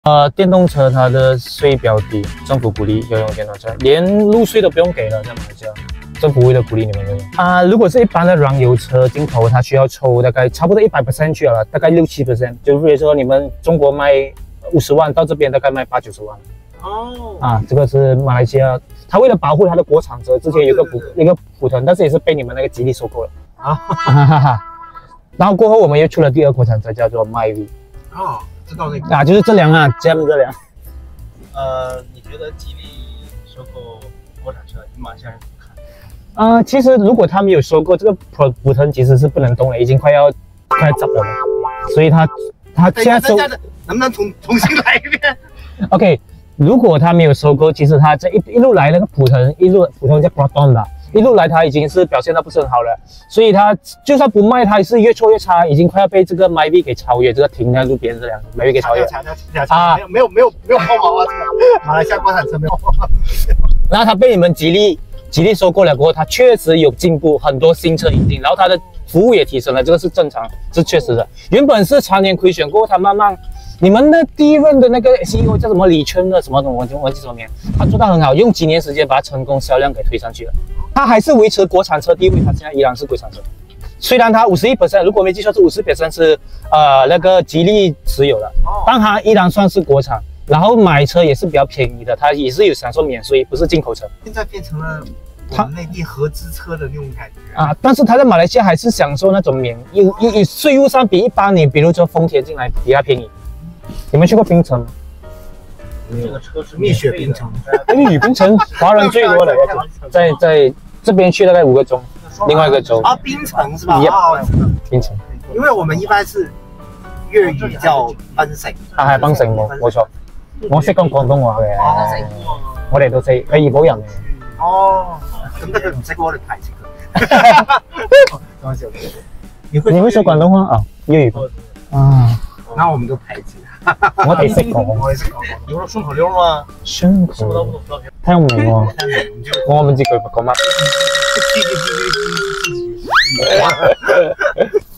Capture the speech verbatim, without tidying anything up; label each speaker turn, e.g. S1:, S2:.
S1: 呃，电动车它的税比较低，政府鼓励要用电动车，连路税都不用给了，在马来西亚，政府为了鼓励你们用。啊，如果是一般的燃油车进口，它需要抽大概差不多一百 percent 去了，大概六七 percent， 就比如说你们中国卖五十万，到这边大概卖八九十万。哦。啊，这个是马来西亚，它为了保护它的国产车，之前有个普、哦、一个普腾，但是也是被你们那个吉利收购了。啊哈哈哈。然后过后我们又出了第二国产车，叫做 myV。哦。知道那个啊，就是这辆啊 ，G M 这辆。
S2: 呃，你觉得吉利收购国产车，你马来西亚人怎么看？
S1: 呃，其实如果他没有收购这个普普腾，其实是不能动了，已经快要快要砸了，所以他他现在收，
S2: 能不能重重新来一遍
S1: ？OK， 如果他没有收购，其实他这一一路来那个普腾，一路普腾叫 Proton 的。一路来，它已经是表现得不是很好了，所以它就算不卖，它也是越做越差，已经快要被这个 myV 给超越，这个停在路边这辆 myV 给超越
S2: 啊！没有没有没有抛锚啊！这个马来西亚国产车没有抛锚。
S1: 然后它被你们吉利吉利收购了过后，它确实有进步，很多新车引进，然后它的服务也提升了，这个是正常，是确实的。原本是常年亏损过后，它慢慢。你们的第一任的那个 C E O 叫什么李春的什么什么，我忘记什么名，他做到很好，用几年时间把成功销量给推上去了。他还是维持国产车地位，他现在依然是国产车。虽然他 百分之五十一， 如果没记错是 百分之五十 是呃那个吉利持有的，但他依然算是国产。然后买车也是比较便宜的，他也是有享受免税，不是进口车。
S2: 现在变成了我们内地合资车的那种感觉
S1: 啊，但是他在马来西亚还是享受那种免，有有有税务上比一般你比如说丰田进来比它便宜。你们去过槟城吗？
S2: 这个车是蜜雪冰城，
S1: 蜜雪冰城华人最多的，在在这边去大概五个钟，另外一个州
S2: 啊，槟城是吧？
S1: 啊，槟城。
S2: 因为我们一般是粤語叫檳城，
S1: 啊係檳城冇冇錯，我識講廣東話嘅，我哋都識，係怡保人嚟。
S2: 哦，咁得佢唔識我哋排斥佢。開玩笑，
S1: 你會說廣東話啊？粵語啊，
S2: 那我們都排斥。
S1: 我哋識講，
S2: 我哋識講。你說順口溜嗎？
S1: 順口聽唔明喎，我唔知佢講乜。